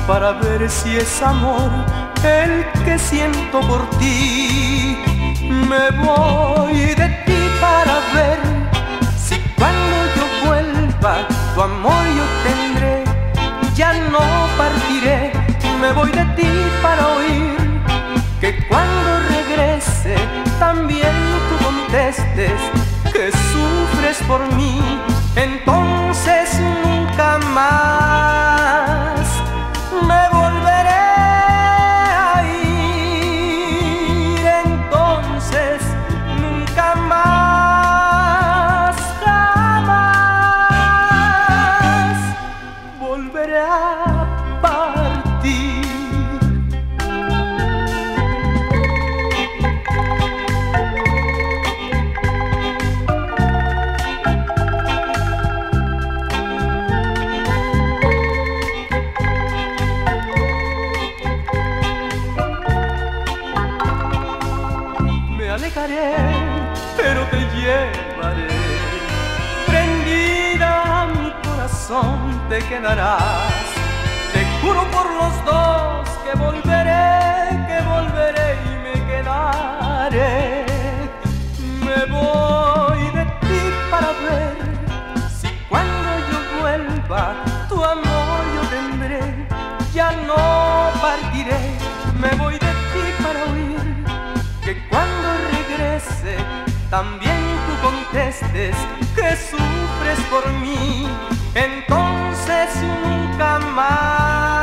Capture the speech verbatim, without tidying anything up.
para ver si es amor el que siento por ti. Me voy de ti para ver si cuando yo vuelva tu amor yo tendré. Ya no partiré, me voy de ti para oír que cuando regrese también tú contestes que sufres por mí. Entonces nunca más me volveré a ir. Entonces nunca más, jamás volveré a partir. Alejaré, pero te llevaré. Prendida a mi corazón te quedarás. Te juro por los dos que volveré, que volveré y me quedaré. Me voy de ti para ver si cuando yo vuelva tu amor yo tendré. Ya no partiré, me voy de ti para oír que cuando regrese también tú contestes que sufres por mí. Entonces nunca más